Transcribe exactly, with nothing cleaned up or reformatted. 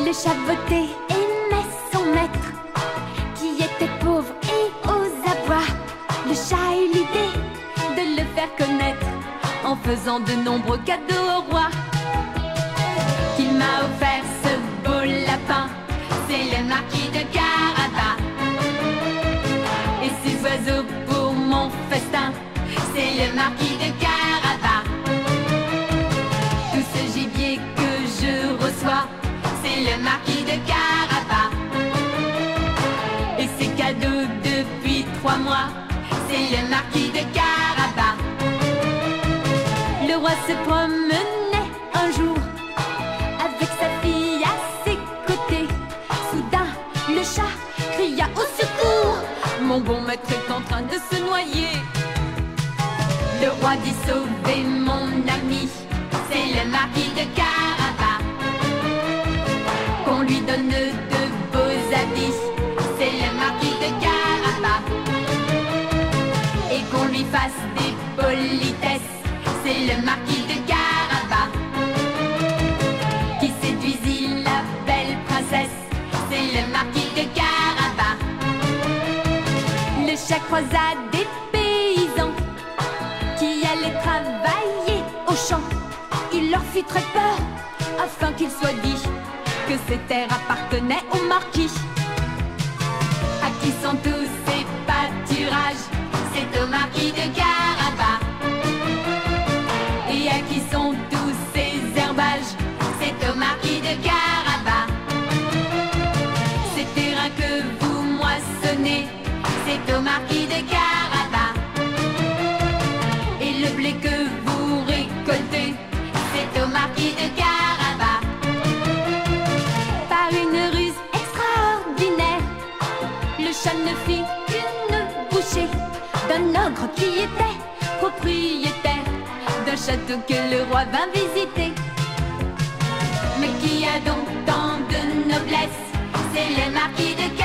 Le chat votait, aimait son maître, qui était pauvre et aux abois. Le chat eut l'idée de le faire connaître en faisant de nombreux cadeaux au roi. Qu'il m'a offert ce beau lapin, c'est le marquis de Carabas. Et ces oiseaux pour mon festin, c'est le marquis de Carabas. Tout ce gibier que je reçois, c'est le marquis de Carabas. Et ces cadeaux depuis trois mois, c'est le marquis de Carabas. Le roi se promenait un jour avec sa fille à ses côtés. Soudain, le chat cria au secours. Mon bon maître est en train de se noyer. Le roi dit sauver mon ami, c'est le marquis de Carabas. Qu'on lui donne de beaux habits, c'est le marquis de Carabas. Et qu'on lui fasse des politesses, c'est le marquis de Carabas. Qui séduisit la belle princesse, c'est le marquis de Carabas. Le chat croisa des paysans qui allaient travailler au champ. Il leur fit très peur afin qu'il soit dit que ces terres appartenaient au marquis. À qui sont tous ces pâturages, c'est au marquis de Carabas. Et à qui sont tous ces herbages, c'est au marquis de Carabas. Ces terrains que vous moissonnez, c'est au marquis de Carabas. Et le blé que vous récoltez, c'est au marquis de Carabas. Par une ruse extraordinaire, le chat ne fit qu'une bouchée d'un ogre qui était propriétaire d'un château que le roi vint visiter. Mais qui a donc tant de noblesse, c'est le marquis de Carabas.